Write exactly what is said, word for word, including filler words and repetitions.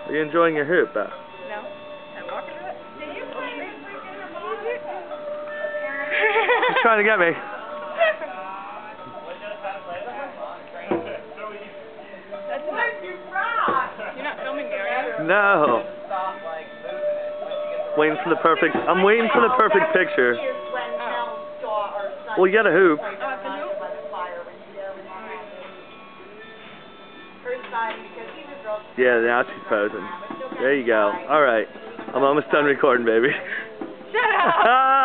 Are you enjoying your hoop, though? No. I'm walking to it. He's trying to get me. That's enough. You're not filming me, are you? No. Waiting for the perfect. I'm waiting for the perfect picture. Well, you got a hoop. Oh, I can hoop? Yeah, now she's posing. There you go. All right. I'm almost done recording, baby. Shut up!